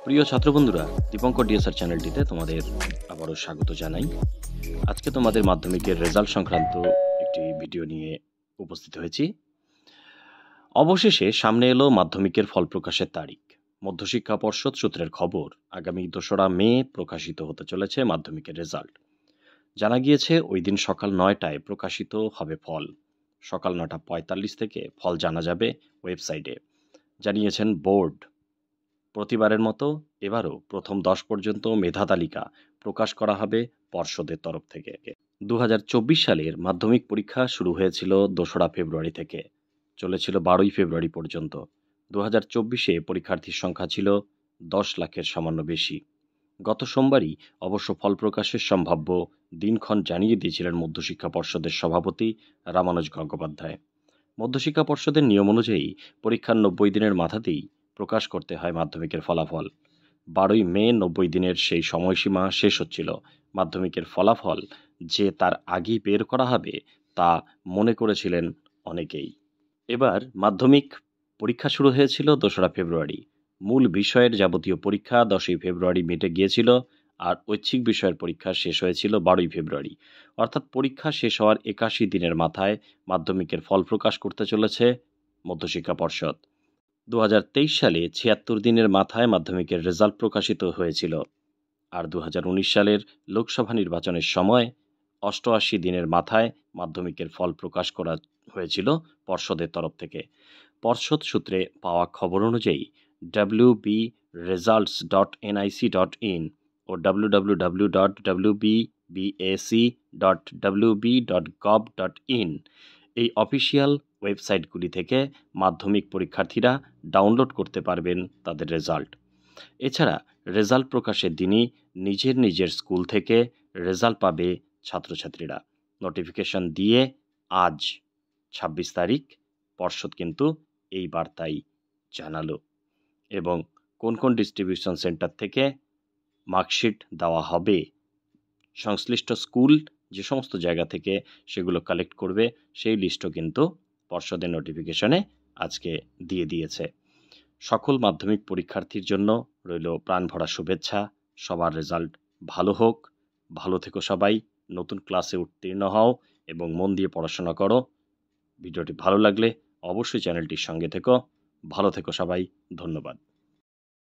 প্রিয় ছাত্রবন্ধুরা, দীপঙ্কর ডিএসআর চ্যানেলটিতে তোমাদের আবারও স্বাগত জানাই। আজকে তোমাদের মাধ্যমিকের রেজাল্ট সংক্রান্ত একটি ভিডিও নিয়ে উপস্থিত হয়েছি। অবশেষে সামনে এলো মাধ্যমিকের ফল প্রকাশের তারিখ। মধ্যশিক্ষা পর্ষদ সূত্রের খবর, আগামী ২রা মে প্রকাশিত হতে চলেছে মাধ্যমিকের রেজাল্ট। জানা গিয়েছে ওই দিন সকাল ৯টায় প্রকাশিত হবে ফল। সকাল ৯:৪৫ থেকে ফল জানা যাবে ওয়েবসাইটে, জানিয়েছেন বোর্ড। প্রতিবারের মতো এবারও প্রথম ১০ পর্যন্ত মেধা তালিকা প্রকাশ করা হবে পর্ষদের তরফ থেকে। ২০২৪ সালের মাধ্যমিক পরীক্ষা শুরু হয়েছিল ২রা ফেব্রুয়ারি থেকে, চলেছিল ১২ই ফেব্রুয়ারি পর্যন্ত। ২০২৪-এ পরীক্ষার্থীর সংখ্যা ছিল ১০ লাখের সামান্য বেশি। গত সোমবারই অবশ্য ফল প্রকাশের সম্ভাব্য দিনক্ষণ জানিয়ে দিয়েছিলেন মধ্যশিক্ষা পর্ষদের সভাপতি রামানুজ গঙ্গোপাধ্যায়। মধ্যশিক্ষা পর্ষদের নিয়ম অনুযায়ী পরীক্ষার ৯০ দিনের মাথাতেই প্রকাশ করতে হয় মাধ্যমিকের ফলাফল। ১২ই মে ৯০ দিনের সেই সময়সীমা শেষ হচ্ছিল। মাধ্যমিকের ফলাফল যে তার আগেই বের করা হবে তা মনে করেছিলেন অনেকেই। এবার মাধ্যমিক পরীক্ষা শুরু হয়েছিল ২রা ফেব্রুয়ারি। মূল বিষয়ের যাবতীয় পরীক্ষা ১০ই ফেব্রুয়ারি মিটে গিয়েছিল, আর ঐচ্ছিক বিষয়ের পরীক্ষা শেষ হয়েছিল ১২ই ফেব্রুয়ারি। অর্থাৎ পরীক্ষা শেষ হওয়ার ৮১ দিনের মাথায় মাধ্যমিকের ফল প্রকাশ করতে চলেছে মধ্যশিক্ষা পর্ষদ। ২০২৩ সালে ৭৬ দিনের মাথায় মাধ্যমিকের রেজাল্ট প্রকাশিত হয়েছিল, আর ২০১৯ সালের লোকসভা নির্বাচনের সময় ৮৮ দিনের মাথায় মাধ্যমিকের ফল প্রকাশ করা হয়েছিল পর্ষদের তরফ থেকে। পর্ষদ সূত্রে পাওয়া খবর অনুযায়ী wbresults.nic.in ও www.wbbac.wb.gov.in এই অফিসিয়াল ওয়েবসাইটগুলি থেকে মাধ্যমিক পরীক্ষার্থীরা ডাউনলোড করতে পারবেন তাদের রেজাল্ট। এছাড়া রেজাল্ট প্রকাশের দিনই নিজের স্কুল থেকে রেজাল্ট পাবে ছাত্রছাত্রীরা। নোটিফিকেশন দিয়ে আজ ২৬ তারিখ পর্ষদ কিন্তু এই বার্তাই জানালো, এবং কোন কোন ডিস্ট্রিবিউশন সেন্টার থেকে মার্কশিট দেওয়া হবে, সংশ্লিষ্ট স্কুল যে সমস্ত জায়গা থেকে সেগুলো কালেক্ট করবে সেই লিস্টও কিন্তু পর্ষদের নোটিফিকেশনে আজকে দিয়ে দিয়েছে। সকল মাধ্যমিক পরীক্ষার্থীর জন্য রইল প্রাণভরা শুভেচ্ছা। সবার রেজাল্ট ভালো হোক, ভালো থেকো সবাই, নতুন ক্লাসে উত্তীর্ণ হও এবং মন দিয়ে পড়াশোনা করো। ভিডিওটি ভালো লাগলে অবশ্যই চ্যানেলটির সঙ্গে থেকো। ভালো থেকো সবাই, ধন্যবাদ।